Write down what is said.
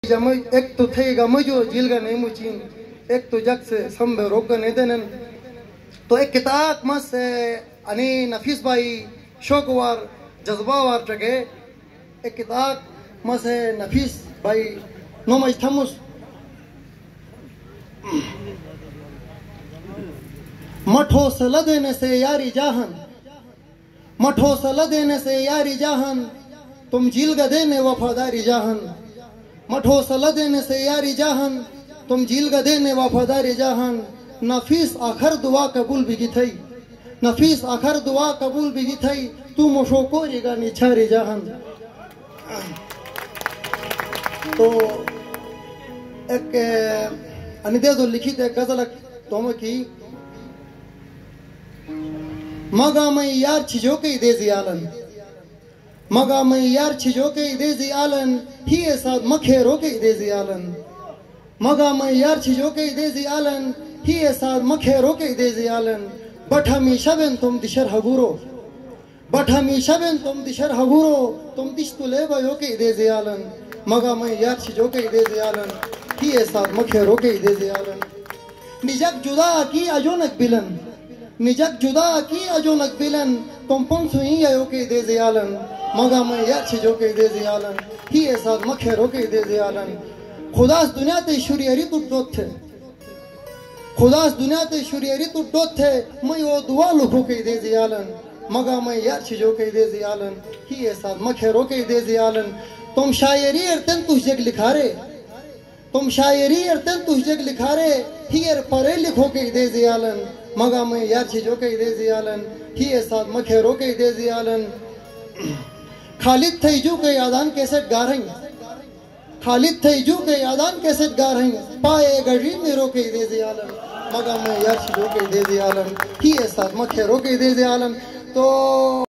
एक तो थे गमजो जिलगा नहीं मुचीन एक तो जग से संभे रोक नहीं देनन तो एक किताब मस अने नफीस भाई शौकवार जज्बावार टके एक किताब मस नफीस भाई नोमज थमुस मठो सल देने से यारी जाहन मठो सल देने से यारी जाहन तुम जिलगा देने वफादारी जाहन मठो सल देने से यारी जाहन तुम जिलगा देने वफादारी जाहन नफीस आखर दुआ कबूल भी थई नफीस आखर दुआ कबूल भी थई तू मोशो को रिगा निछारी जाहन। तो एक अनिदे जो लिखित एक गजल तुम की मगा मैं यार छिजो के दे जियालन मगा मैं यार छिजो के दे जियालन ही साथ मखेरो के दे जियालन मगा मैं यार छिजो के दे जियालन ही साथ मखेरो के दे जियालन बठमी शबन तुम दिशर हगुरो बठमी शबन तुम दिशर हगुरो तुम दिश तुले भयो के दे जियालन मगा मैं यार छिजो के दे जियालन ही साथ मखेरो के दे जियालन निजक जुदा की अजोनक बिलन निजक जुदा की अजोनक बिलन तुम पंख सुई आयो के दे जियालन मगा मैं यार छिजो के दे जियालन ही साथ मखेरो के दे जियालन खुदास दुनिया ते शुरियरी तू डोत थे खुदास दुनिया ते शुरियरी तू डोत थे मैं वो दुआ लुखो के दे जियालन मगा मैं यार छिजो के दे जियालन ही साथ मखेरो के दे जियालन तुम शायरी अर्तन तुझे लिखा रे तुम शायरी अर्तन तुझे लिखा रे ही परे लिखो के दे जियालन मगा मैं यार छिजो के दे जियालन ही साथ मखेरो के दे जियालन खालिद थईजू के यादान कैसे गा रही खालिद थईजू के यादान कैसे गा रही पाए गड़ी मेरो के दे जियालन मगा मैं यार छिजो के दे जियालन ही साथ मखेरो के दे जियालन। तो